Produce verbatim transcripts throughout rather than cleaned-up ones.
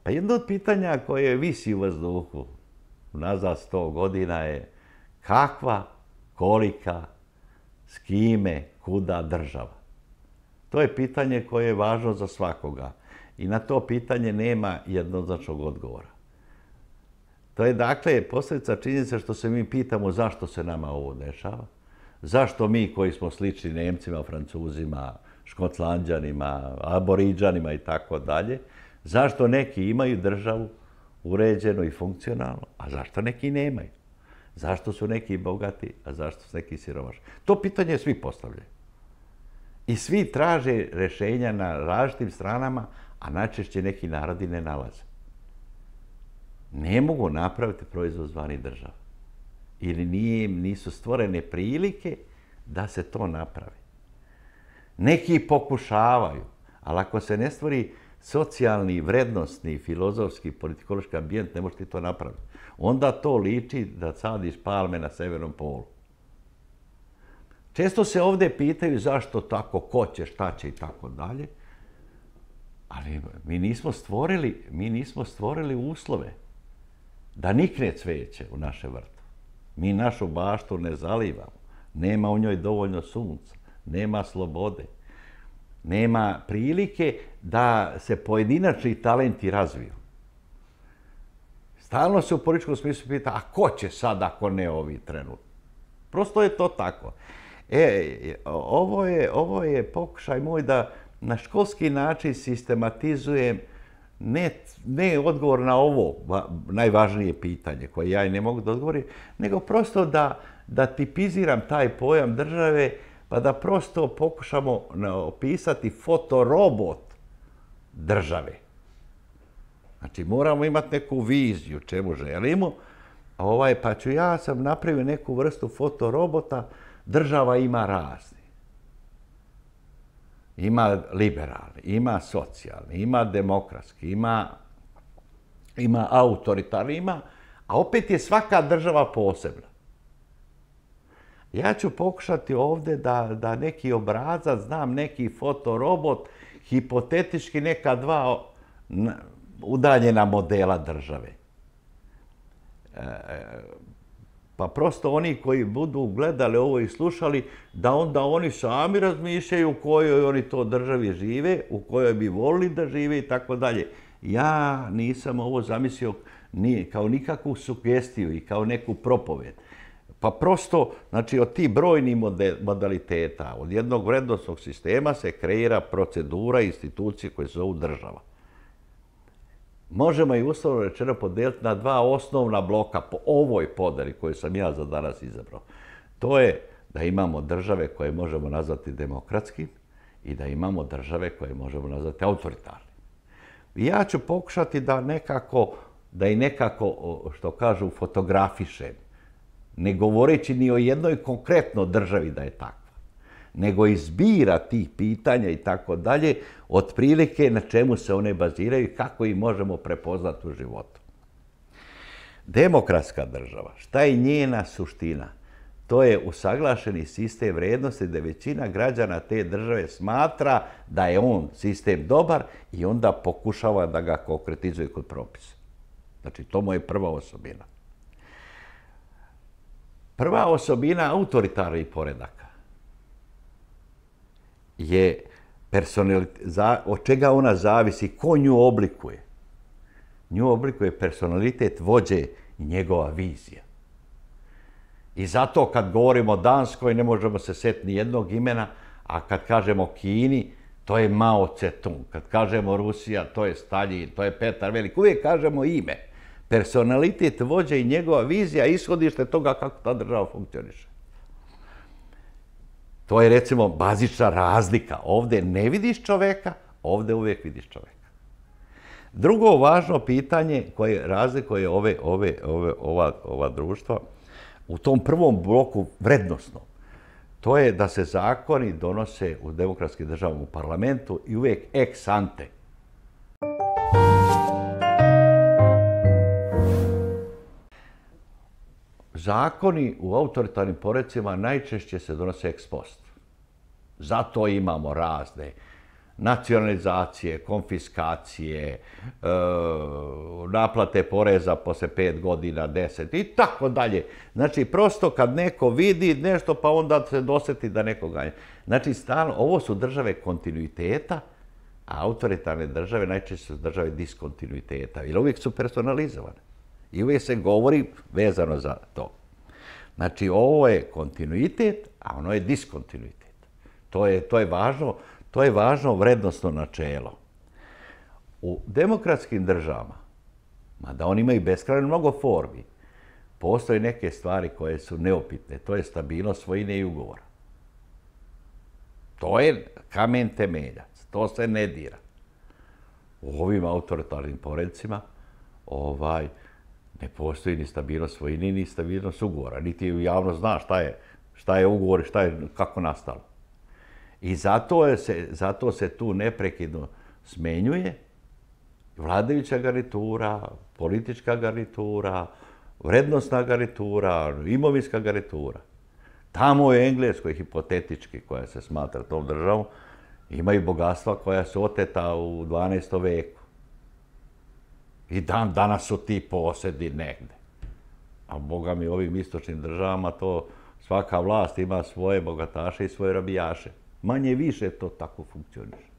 Pa jedno od pitanja koje visi u vazduhu nazad sto godina je kakva, kolika, s kime, kuda država. To je pitanje koje je važno za svakoga i na to pitanje nema jednoznačnog odgovora. To je dakle posljedica činjenica što se mi pitamo zašto se nama ovo dešava, zašto mi koji smo slični Nemcima, Francuzima, Škotlanđanima, Aboriđanima i tako dalje, zašto neki imaju državu uređenu i funkcionalnu, a zašto neki nemaju? Zašto su neki bogati, a zašto su neki siromašni? To pitanje svi postavljaju. I svi traže rješenja na različitim stranama, a najčešće neki narodi ne nalaze. Ne mogu napraviti proizvod zvani država. Ili nije, nisu stvorene prilike da se to napravi. Neki pokušavaju, ali ako se ne stvori socijalni, vrednostni, filozofski, politikološki ambijent, ne možeš ti to napraviti. Onda to liči da sadiš palme na severnom polu. Često se ovdje pitaju zašto tako, ko će, šta će i tako dalje, ali mi nismo stvorili, mi nismo stvorili uslove da nikne cveće u naše vrtu. Mi našu baštu ne zalivamo, nema u njoj dovoljno sunca, nema slobode, nema prilike da se pojedinačni talenti razviju. Stalno se u političkom smislu pita, a ko će sad ako ne ovi trenutno? Prosto je to tako. E, ovo je, ovo je pokušaj moj da na školski način sistematizujem ne, ne odgovor na ovo najvažnije pitanje koje ja i ne mogu da odgovorim, nego prosto da, da tipiziram taj pojam države, pa da prosto pokušamo opisati fotorobot države. Znači, moramo imati neku viziju čemu želimo, ovaj, pa ću ja sam napravio neku vrstu fotorobota, država ima razni. Ima liberalni, ima socijalni, ima demokratski, ima, ima autoritarni, ima, a opet je svaka država posebna. Ja ću pokušati ovdje da, da neki obrazac, znam neki fotorobot, hipotetički neka dva udaljena modela države. E, pa prosto oni koji budu gledali ovo i slušali, da onda oni sami razmišljaju u kojoj oni to državi žive, u kojoj bi volili da žive i tako dalje. Ja nisam ovo zamislio ni, kao nikakvu sugestiju i kao neku propoved. Pa prosto, znači, od tih brojnih modaliteta, od jednog vrednostnog sistema se kreira procedura i institucije koje se zovu država. Možemo i uslovno rečeno podijeliti na dva osnovna bloka po ovoj podeli koju sam ja za danas izabrao. To je da imamo države koje možemo nazvati demokratskim i da imamo države koje možemo nazvati autoritarnim. I ja ću pokušati da nekako, da i nekako, što kažu, fotografišem, ne govoreći ni o jednoj konkretno državi da je takva, nego izbira tih pitanja i tako dalje, otprilike na čemu se one baziraju i kako ih možemo prepoznati u životu. Demokratska država, šta je njena suština? To je usaglašeni sistem vrijednosti da većina građana te države smatra da je on sistem dobar i onda pokušava da ga konkretizuje kod propisa. Znači, to mu je prva osobina. Prva osobina autoritarnih poredaka je od čega ona zavisi, ko nju oblikuje. Nju oblikuje personalitet vođe i njegova vizija. I zato kad govorimo o Danskoj ne možemo se setiti ni jednog imena, a kad kažemo Kini, to je Mao Tse-tung. Kad kažemo Rusija, to je Staljin, to je Petar Velik. Uvijek kažemo ime. Personalitet vođe i njegova vizija ishodište toga kako ta država funkcioniše. To je, recimo, bazična razlika. Ovdje ne vidiš čoveka, ovdje uvijek vidiš čoveka. Drugo važno pitanje koje razlikuje ove, ove, ove, ova, ova društva u tom prvom bloku vrednosnom, to je da se zakoni donose u demokratskim državama u parlamentu i uvijek ex ante. Zakoni u autoritarnim porecima najčešće se donose ex post. Zato imamo razne nacionalizacije, konfiskacije, e, naplate poreza posle pet godina, deset i tako dalje. Znači, prosto kad neko vidi nešto, pa onda se doseti da neko ganja. Znači, stalno, ovo su države kontinuiteta, a autoritarne države najčešće su države diskontinuiteta, jer uvijek su personalizovane. I uvijek se govori vezano za to. Znači, ovo je kontinuitet, a ono je diskontinuitet. To je, to je važno, to je važno vrednostno načelo. U demokratskim državama, mada oni imaju beskrajno mnogo formi, postoje neke stvari koje su neupitne. To je stabilnost svojine i ugovora. To je kamen temeljac. To se ne dira. U ovim autoritarnim poredcima ovaj, ne postoji ni stabilnost svojine, ni stabilnost ugovora. Niti javnost zna šta je, šta je ugovor i šta je, kako nastalo. I zato, je se, zato se tu neprekidno smenjuje vladajuća garnitura, politička garnitura, vrednostna garnitura, imovinska garnitura. Tamo u Engleskoj, hipotetički, koja se smatra tom državom, imaju bogatstva koja su oteta u dvanaestom veku. I dan danas su ti posedi negde. A boga mi, ovim istočnim državama to svaka vlast ima svoje bogataše i svoje rabijaše. Manje više to tako funkcioniše.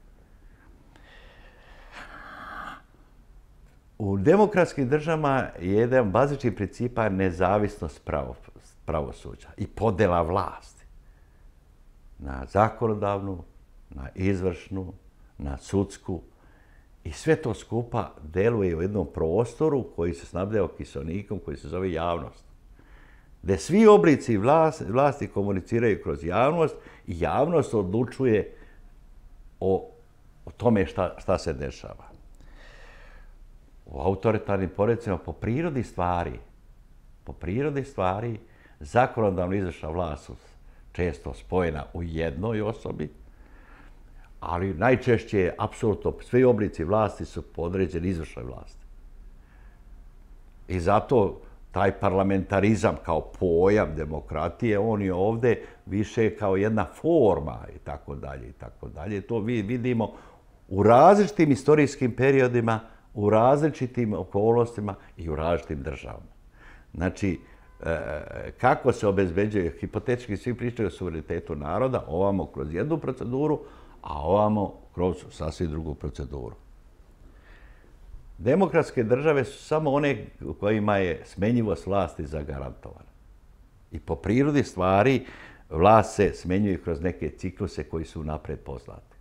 U demokratskim državama je jedan bazični principa nezavisnost pravosuđa i podela vlasti na zakonodavnu, na izvršnu, na sudsku. I sve to skupa deluje u jednom prostoru koji se snabdeva kiseonikom, koji se zove javnost. Gde svi oblici vlasti, vlasti komuniciraju kroz javnost i javnost odlučuje o, o tome šta, šta se dešava. U autoritarnim poredcima po prirodi stvari, po prirodi stvari, zakonodavna izvršna vlast su često spojena u jednoj osobi, ali najčešće, apsolutno, svi oblici vlasti su podređeni izvršnoj vlasti. I zato taj parlamentarizam kao pojam demokratije, on je ovde više kao jedna forma i tako dalje i tako dalje. To vi vidimo u različitim istorijskim periodima, u različitim okolnostima i u različitim državama. Znači, kako se obezbeđuje, hipotetički svi pričaju o suverenitetu naroda, ovamo kroz jednu proceduru, a ovamo kroz sasvim drugu proceduru. Demokratske države su samo one kojima je smenjivost vlasti zagarantovana. I po prirodi stvari vlast se smenjuje kroz neke cikluse koji su napred poznati.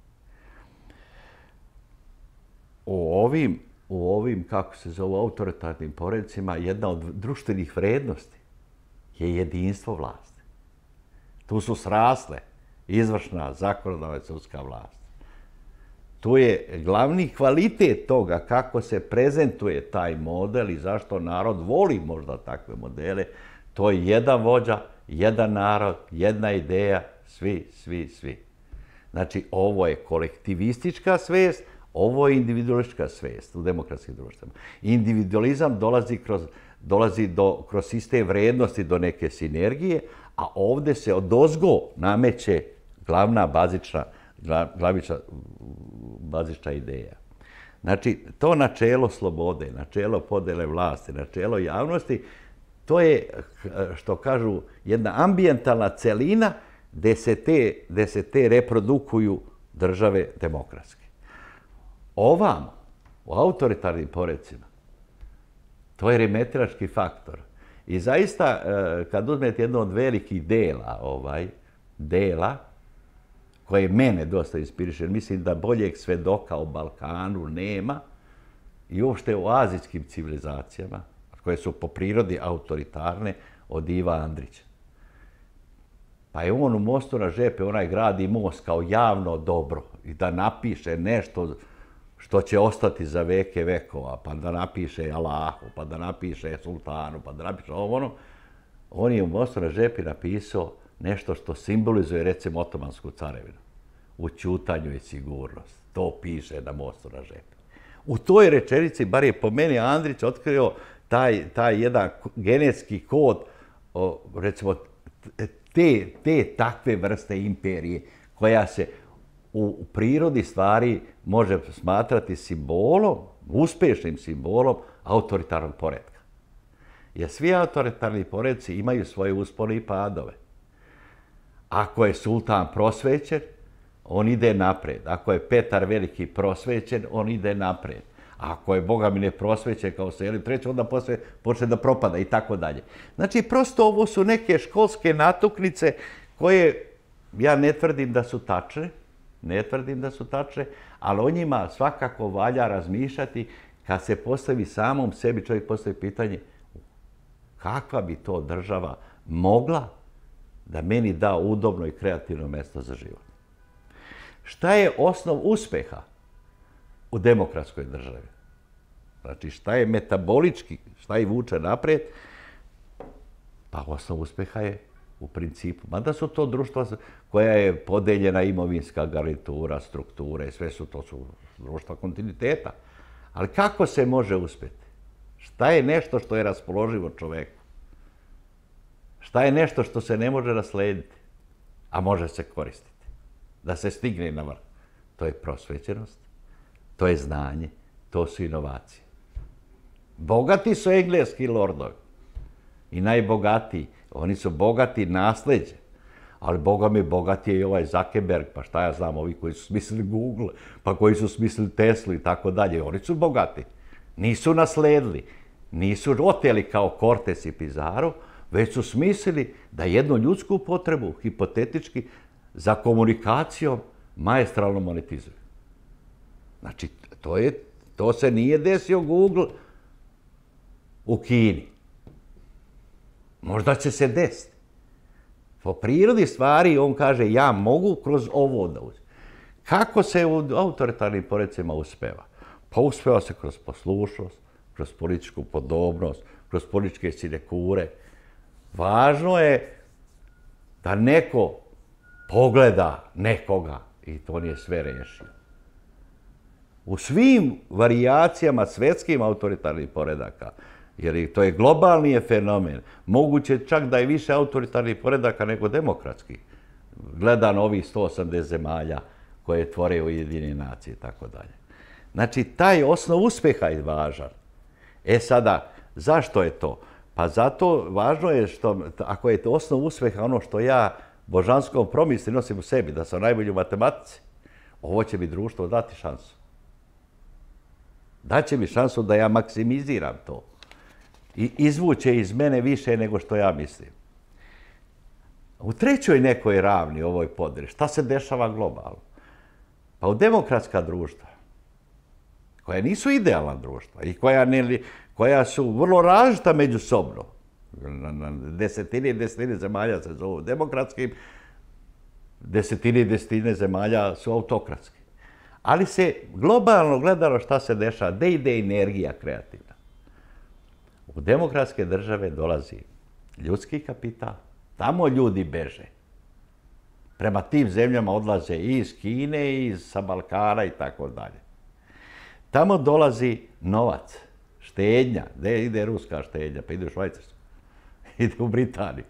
U ovim, u ovim, kako se zove, autoritarnim poredcima, jedna od društvenih vrednosti je jedinstvo vlasti. Tu su srasle izvršna, zakonodavna i sudska vlast. Tu je glavni kvalitet toga kako se prezentuje taj model i zašto narod voli možda takve modele. To je jedan vođa, jedan narod, jedna ideja, svi, svi, svi. Znači, ovo je kolektivistička svest, ovo je individualistička svest u demokratskim društvima. Individualizam dolazi kroz, dolazi do, kroz sistem vrednosti do neke sinergije, a ovde se odozgo nameće glavna bazična, glavična, bazična ideja. Znači, to načelo slobode, načelo podele vlasti, načelo javnosti, to je, što kažu, jedna ambijentalna celina gde se te, gde se te reprodukuju države demokratske. Ovamo, u autoritarnim poredcima, to je remetilački faktor. I zaista, kad uzmete jedno od velikih dela, ovaj, dela, koje mene dosta inspiriše, mislim da boljeg svedoka o Balkanu nema i uopšte u azijskim civilizacijama, koje su po prirodi autoritarne, od Iva Andrića. Pa je on u Mostu na Žepe, onaj gradi most kao javno dobro i da napiše nešto što će ostati za veke vekova, pa da napiše Allahu, pa da napiše Sultanu, pa da napiše ovo ono. On je u Mostu na Žepi napisao nešto što simbolizuje, recimo, Otomansku carevinu. U ćutanju i sigurnost. To piše na Mostu na Žepi. U toj rečenici, bar je po meni Andrić otkrio taj, taj jedan genetski kod, o, recimo, te, te takve vrste imperije koja se u prirodi stvari može smatrati simbolom, uspješnim simbolom autoritarnog poretka. Jer svi autoritarni poredci imaju svoje uspone i padove. Ako je sultan prosvećen, on ide napred. Ako je Petar Veliki prosvećen, on ide napred. Ako je Boga mi ne prosvećen kao Selim treći, onda posle počne da propada i tako dalje. Znači, prosto ovo su neke školske natuknice koje ja ne tvrdim da su tačne, ne tvrdim da su tačne, ali o njima svakako valja razmišljati kad se postavi samom sebi, čovjek postavi pitanje kakva bi to država mogla da meni da udobno i kreativno mjesto za život. Šta je osnov uspjeha u demokratskoj državi? Znači, šta je metabolički, šta je vuče naprijed? Pa osnov uspjeha je u principu, mada su to društva koja je podeljena imovinska garnitura, strukture, sve su to su društva kontinuiteta. Ali kako se može uspjeti? Šta je nešto što je raspoloživo čoveku? Šta je nešto što se ne može naslediti, a može se koristiti? Da se stigne na vrh. To je prosvećenost, to je znanje, to su inovacije. Bogati su engleski lordovi i najbogatiji. Oni su bogati nasljeđe. Ali Boga mi bogati je i ovaj Zuckerberg, pa šta ja znam, ovi koji su smislili Google, pa koji su smislili Teslu i tako dalje. Oni su bogati. Nisu nasledili, nisu oteli kao Cortes i Pizarro, već su smislili da jednu ljudsku potrebu, hipotetički, za komunikacijom maestralno monetizuju. Znači, to, je, to se nije desio Google u Kini. Možda će se desiti. Po prirodi stvari on kaže ja mogu kroz ovo da uzem. Kako se u autoritarnim poredcima uspeva? Pa uspeva se kroz poslušnost, kroz političku podobnost, kroz političke sinekure. Važno je da neko pogleda nekoga i to nije sve rešio. U svim varijacijama svjetskim autoritarnih poredaka, jer to je globalni fenomen, moguće čak da je više autoritarnih poredaka nego demokratskih. Gledano ovih sto osamdeset zemalja koje tvore Ujedinjene nacije i tako dalje. Znači, taj osnov uspjeha je važan. E sada, zašto je to? Pa zato važno je što, ako je to osnov uspjeha ono što ja božanskom promisli nosim u sebi, da sam najbolji u matematici, ovo će mi društvo dati šansu. Daće mi šansu da ja maksimiziram to i izvuće iz mene više nego što ja mislim. U trećoj nekoj ravni ovoj podri, šta se dešava globalno? Pa u demokratska društva, koja nisu idealna društva i koja, ne, koja su vrlo različita međusobno, na, na desetine i desetine zemalja se zovu demokratskim, desetine i desetine zemalja su autokratski. Ali se globalno gledalo šta se dešava, gde ide energija kreativna. U demokratske države dolazi ljudski kapital, tamo ljudi beže. Prema tim zemljama odlaze i iz Kine, i iz sa Balkana i tako dalje. Tamo dolazi novac, štednja. Gde ide ruska štednja? Pa ide u Švajcarsku. Ide u Britaniju.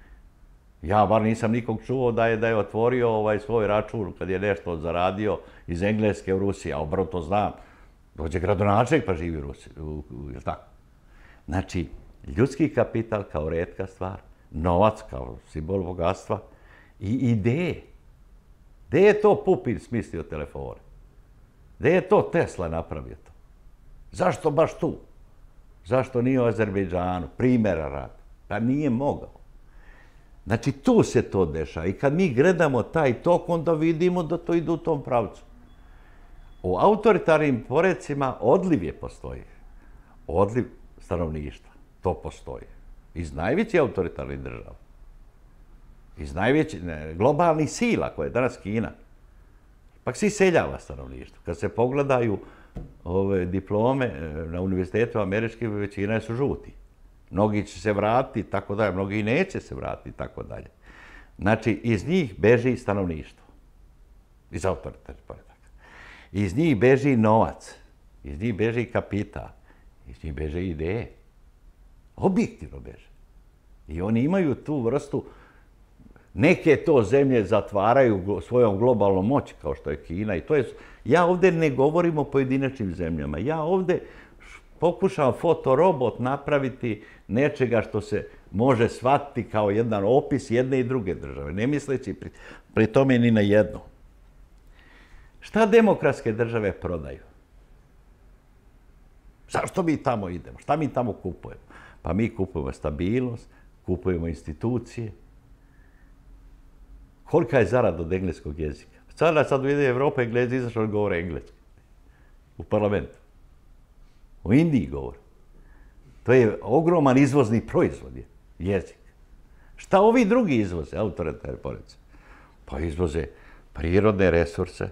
Ja bar nisam nikog čuo da je, da je otvorio ovaj svoj račun kad je nešto zaradio iz Engleske u Rusiji, a obrano to znam. Dođe gradonačelnik pa živi u Rusiji. U, u, je tako? Znači, ljudski kapital kao retka stvar, novac kao simbol bogatstva i ideje. Gde je to Pupin smislio telefone? Gde je to Tesla napravio to? Zašto baš tu? Zašto nije u Azerbejdžanu? Primjera rad. Pa nije mogao. Znači, tu se to dešava. I kad mi gledamo taj tok, onda vidimo da to ide u tom pravcu. U autoritarnim poredcima odliv je postoji. Odliv stanovništva. To postoji. Iz najvećih autoritarnih država. Iz najvećih globalnih sila, koje je danas Kina. Pa se iseljava stanovništvo. Kad se pogledaju ove diplome na univerzitetu američkim, većina su žuti. Mnogi će se vratiti, tako dalje. Mnogi neće se vratiti, tako dalje. Znači, iz njih beži stanovništvo. Iz autoritarnih poredaka. Iz njih beži novac. Iz njih beži kapital. Iz njih beže ideje. Objektivno beže. I oni imaju tu vrstu Neke to zemlje zatvaraju svojom globalnom moći, kao što je Kina. I to je, ja ovdje ne govorim o pojedinačnim zemljama. Ja ovdje pokušam fotorobot napraviti nečega što se može shvatiti kao jedan opis jedne i druge države, ne misleći pri, pri tome ni na jedno. Šta demokratske države prodaju? Zašto mi tamo idemo? Šta mi tamo kupujemo? Pa mi kupujemo stabilnost, kupujemo institucije. Kolika je zarada od engleskog jezika? Sada sad vidi Evropa, Englezi izašli govore engleski. U parlamentu. U Indiji govore. To je ogroman izvozni proizvod, je, jezik. Šta ovi drugi izvoze, autoritarne porodice? Pa izvoze prirodne resurse,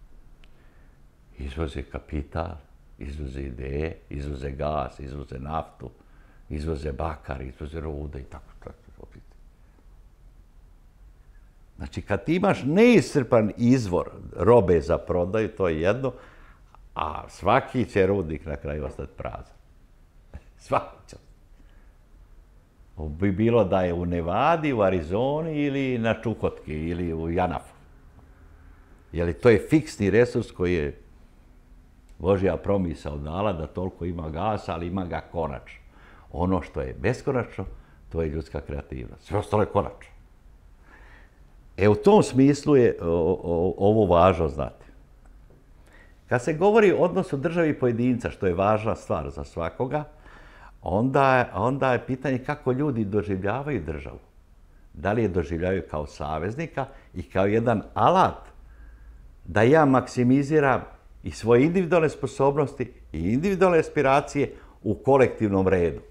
izvoze kapital, izvoze ideje, izvoze gas, izvoze naftu, izvoze bakar, izvoze rude i tako tako. Znači, kad ti imaš neiscrpan izvor robe za prodaju, to je jedno, a svaki će rudnik na kraju ostati prazan. Svaki će. Bi bilo da je u Nevadi, u Arizoni ili na Čukotki ili u Janafu. Jer to je fiksni resurs koji je Božja promisao dala da toliko ima gasa, ali ima ga konačno. Ono što je beskonačno, to je ljudska kreativnost. Sve ostalo je konačno. E, u tom smislu je ovo važno znati. Kad se govori o odnosu države i pojedinca, što je važna stvar za svakoga, onda, onda je pitanje kako ljudi doživljavaju državu. Da li je doživljavaju kao saveznika i kao jedan alat da ja maksimiziram i svoje individualne sposobnosti i individualne aspiracije u kolektivnom redu.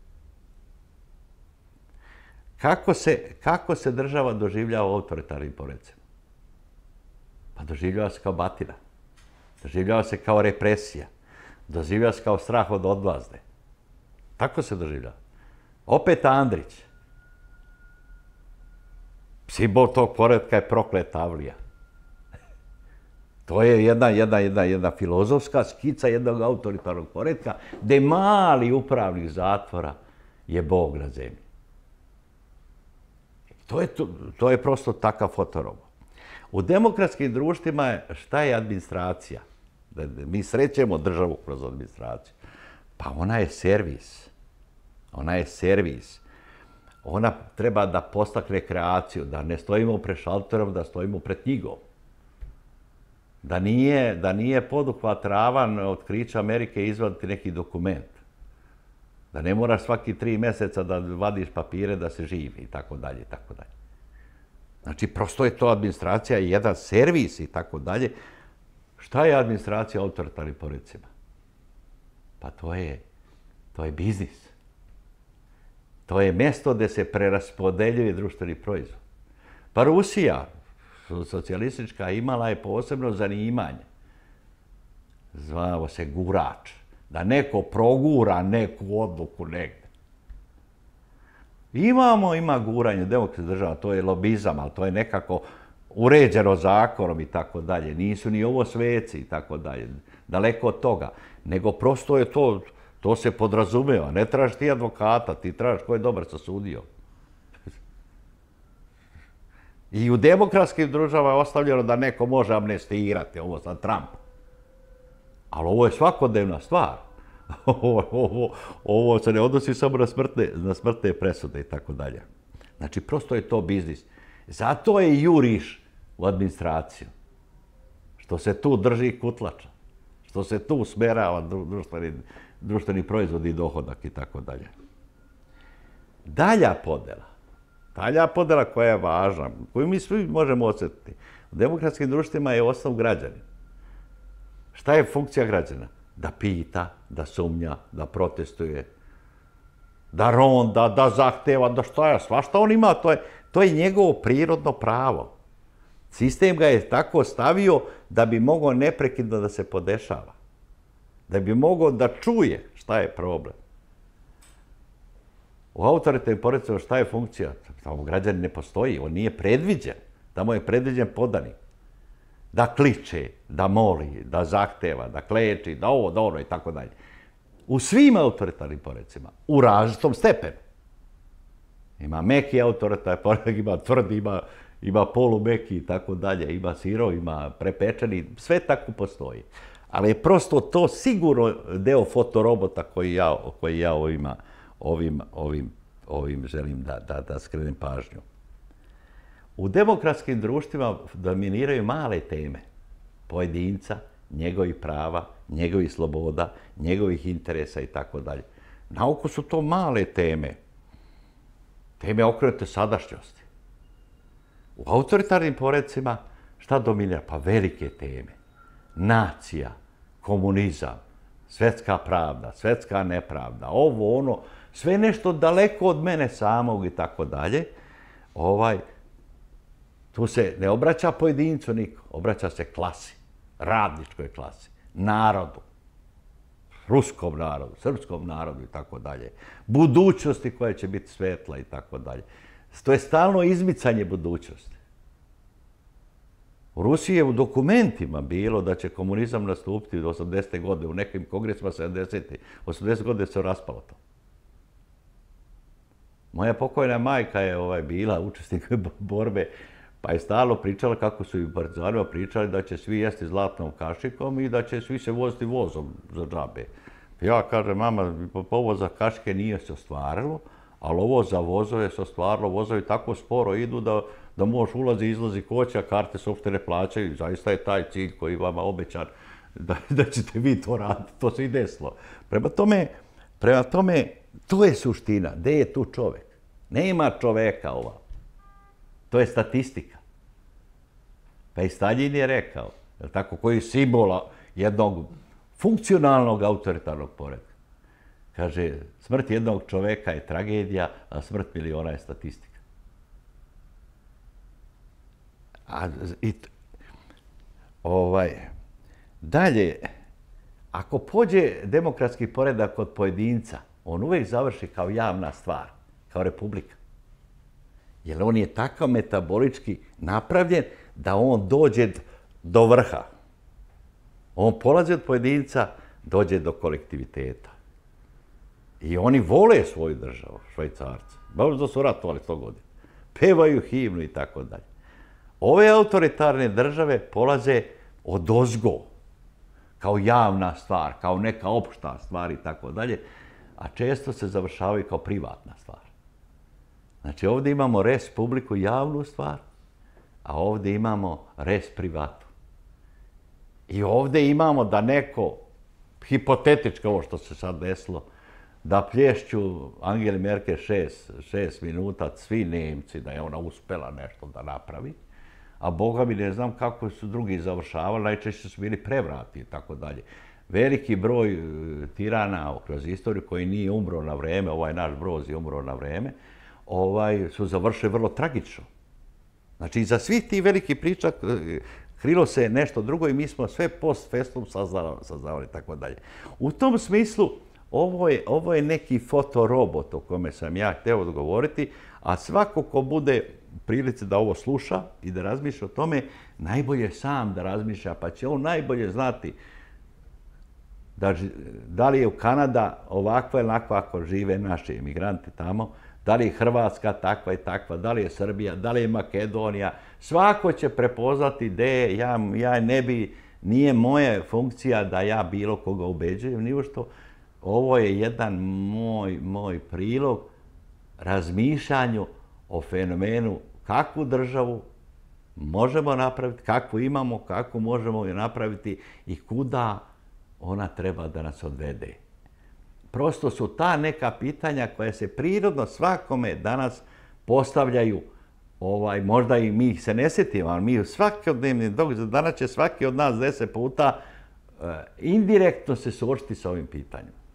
Kako se, kako se država doživljava u autoritarnim poredcima? Pa doživljava se kao batina. Doživljava se kao represija. Doživljava se kao strah od odmazde. Tako se doživljava. Opet Andrić. Simbol tog poretka je prokleta avlija. To je jedna, jedna, jedna, jedna filozofska skica jednog autoritarnog poretka gde mali upravnik zatvora je Bog na zemlji. To je, to, to je prosto takav fotorobot. U demokratskim društvima je, šta je administracija? Mi srećemo državu kroz administraciju. Pa ona je servis. Ona je servis. Ona treba da postakne kreaciju, da ne stojimo pred šalterom, da stojimo pred knjigom. Da nije, da nije poduhvat ravan otkrića Amerike izvaditi neki dokument. Da ne moraš svaki tri mjeseca da vadiš papire da se živi i tako dalje i tako dalje. Znači, prosto je to administracija i jedan servis i tako dalje. Šta je administracija autoritarnim poredcima? Pa to je, to je biznis. To je mjesto gdje se preraspodeljuje društveni proizvod. Pa Rusija, socijalistička, imala je posebno zanimanje. Zvao se gurač. Da neko progura neku odluku negdje. Imamo, ima guranje, demokratska država, to je lobizam, ali to je nekako uređeno zakonom i tako dalje. Nisu ni ovo sveci i tako dalje. Daleko od toga. Nego prosto je to, to se podrazumeva. Ne tražiš ti advokata, ti tražiš ko je dobar sa sudijom. I u demokratskim državama je ostavljeno da neko može amnestirati, ovo za Trump. Ali ovo je svakodnevna stvar. Ovo, ovo, ovo se ne odnosi samo na smrtne, na smrtne presude i tako dalje. Znači, prosto je to biznis. Zato je juriš u administraciju. Što se tu drži kutlača. Što se tu smerava društveni, društveni proizvod i dohodak i tako dalje. Dalja podela. Dalja podela koja je važna, koju mi svi možemo osjetiti. U demokratskim društvima je osnov građanin. Šta je funkcija građana? Da pita, da sumnja, da protestuje, da ronda, da zahteva, da šta je, svašta on ima, to je, to je njegovo prirodno pravo. Sistem ga je tako stavio da bi mogao neprekidno da se podešava. Da bi mogao da čuje šta je problem. U autoritarnim poredcima šta je funkcija? Tamo građanin ne postoji, on nije predviđen. Tamo je predviđen podanik. Da kliče, da moli, da zahteva, da kleči, da ovo, da ono i tako dalje. U svim autoritarnim poredcima, u različitom stepenu. Ima meki autoritarni poredak, ima tvrdi, ima, ima polumeki i tako dalje, ima sirov, ima prepečeni, sve tako postoji. Ali je prosto to sigurno deo fotorobota koji ja, koji ja ovima, ovim, ovim, ovim želim da, da, da skrenem pažnju. U demokratskim društvima dominiraju male teme pojedinca, njegovih prava, njegovih sloboda, njegovih interesa i tako dalje. Naoko su to male teme. Teme okrenute sadašnjosti. U autoritarnim poredcima šta dominira? Pa velike teme. Nacija, komunizam, svetska pravda, svetska nepravda, ovo, ono, sve nešto daleko od mene samog i tako dalje. Ovaj, tu se ne obraća pojedincu niko, obraća se klasi, radničkoj klasi, narodu, ruskom narodu, srpskom narodu i tako dalje, budućnosti koja će biti svetla i tako dalje. To je stalno izmicanje budućnosti. U Rusiji je u dokumentima bilo da će komunizam nastupiti do osamdesete godine, u nekim kongresima sedamdesetih, osamdesete godine se raspalo to. Moja pokojna majka je ovaj, bila učesnik borbe, pa je stalno pričala kako su i partizanima pričali da će svi jesti zlatnom kašikom i da će svi se voziti vozom za džabe. Ja kažem, mama, ovo za kašike nije se ostvarilo, ali ovo za vozove se ostvarilo. Vozovi tako sporo idu da, da možeš ulazi i izlazi koća, karte se uopšte ne plaćaju. Zaista je taj cilj koji vama obećan da, da ćete vi to raditi. To se i desilo. Prema tome, prema tome, to je suština. Gde je tu čovek? Nema čoveka ova. To je statistika. Pa i Staljin je rekao, je tako, koji je simbola jednog funkcionalnog autoritarnog poretka. Kaže, smrt jednog čoveka je tragedija, a smrt miliona je statistika. A, i, ovaj, dalje, ako pođe demokratski poredak kod pojedinca, on uvijek završi kao javna stvar, kao republika. Jer on je takav metabolički napravljen da on dođe do vrha. On polazi od pojedinca, dođe do kolektiviteta. I oni vole svoju državu, Švajcarci. Baš da su ratovali sto godina. Pevaju himnu i tako dalje. Ove autoritarne države polaze od ozgo, kao javna stvar, kao neka opšta stvar i tako dalje, a često se završavaju kao privatna stvar. Znači ovdje imamo res publiku, javnu stvar, a ovdje imamo res privatu. I ovdje imamo da neko, hipotetičko ovo što se sad desilo, da plješću Angeli Merkel šest, šest minuta, svi Nemci, da je ona uspela nešto da napravi, a boga mi ne znam kako su drugi završavali, najčešće su bili prevrati i tako dalje. Veliki broj tirana kroz istoriju koji nije umro na vreme, ovaj naš Broz je umro na vreme, ovaj, su završili vrlo tragično. Znači, iza svih tih velikih priča krilo se nešto drugo i mi smo sve post festum saznavali i tako dalje. U tom smislu, ovo je, ovo je neki fotorobot o kome sam ja hteo govoriti, a svako ko bude u prilici da ovo sluša i da razmišlja o tome, najbolje sam da razmišlja, pa će on najbolje znati da, da li je u Kanada ovakva ili onakva ako žive naši emigranti tamo, da li je Hrvatska takva i takva, da li je Srbija, da li je Makedonija. Svako će prepoznati gde ja, ja ne bi, nije moja funkcija da ja bilo koga ubeđujem, ni u što. Ovo je jedan moj, moj prilog razmišljanju o fenomenu kakvu državu možemo napraviti, kakvu imamo, kakvu možemo je napraviti i kuda ona treba da nas odvede. Prosto su ta neka pitanja koja se prirodno svakome danas postavljaju, ovaj, možda i mi se ne sjetimo, ali mi u svakodnevnim događajima, danas će svaki od nas deset puta uh, indirektno se suočiti sa ovim pitanjem.